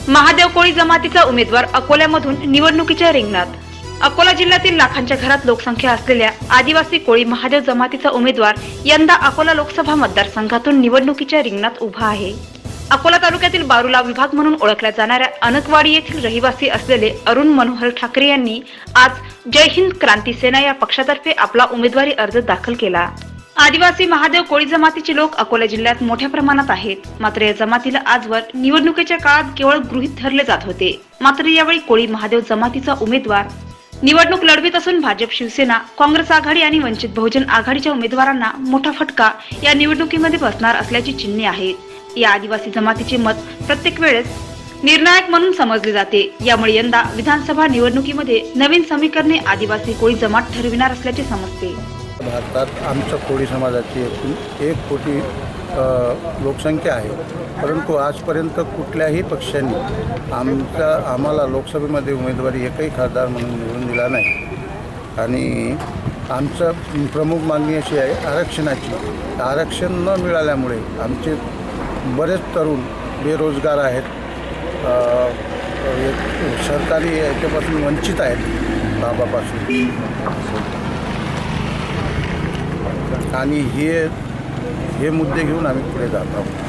महादेव कोळी जमातीचा उमेदवार अकोल्यामधून निवडणुकीच्या रिंगणात। अकोला जिल्ह्यातील लाखांच्या घरात लोकसंख्या असलेल्या आदिवासी कोळी महादेव जमातीचा उमेदवार यंदा अकोला लोकसभा मतदारसंघातून निवडणुकीच्या रिंगणात उभा आहे। अकोला तालुक्यातील बारूला विभाग म्हणून ओळखल्या जाणाऱ्या अनकवाडी येथील रहिवासी असलेले अरुण मनोहर ठाकरे यांनी आज जय हिंद क्रांती सेना या पक्षातर्फे आपला उमेदवारी अर्ज दाखल केला। आदिवासी महादेव कोळी जमातीचे लोक अकोला जिल्ह्यात मोठ्या प्रमाणात आहेत, मात्र या जमातीला आजवर निवडणुकीच्या काळात केवळ गृहीत धरले जात होते। मात्र यावेळी कोळी महादेव जमातीचा उमेदवार निवडणूक लढवित असून भाजप, शिवसेना, काँग्रेस आघाडी आणि वंचित बहुजन आघाडीच्या उमेदवारांना मोठा फटका या निवडणुकीमध्ये बसणार असल्याची चिन्हे आहेत। या आदिवासी जमातीचे मत प्रत्येक वेळेस निर्णायक म्हणून समजले जाते। यामुळे यंदा विधानसभा निवडणुकीमध्ये नवीन समीकरणे आदिवासी कोळी जमात ठरविणार असल्याचे समजते। भारतात आमच्या कोळी समाजाची एकूण 1 कोटी लोकसंख्या आहे, परंतु आजपर्यंत कुठल्याही पक्षांनी आम्हाला लोकसभेमध्ये उमेदवारी एकही खासदार म्हणून निवडून दिला नाही। आणि आमचं प्रमुख मागणी अशी आहे आरक्षणाची। आरक्षण न मिळाल्यामुळे आमचे बरेच तरुण बेरोजगार आहेत, सरकारी याच्यापासून वंचित आहेत लाभापासून। आणि हे मुद्दे घेऊन आम्ही पुढे जात आहोत।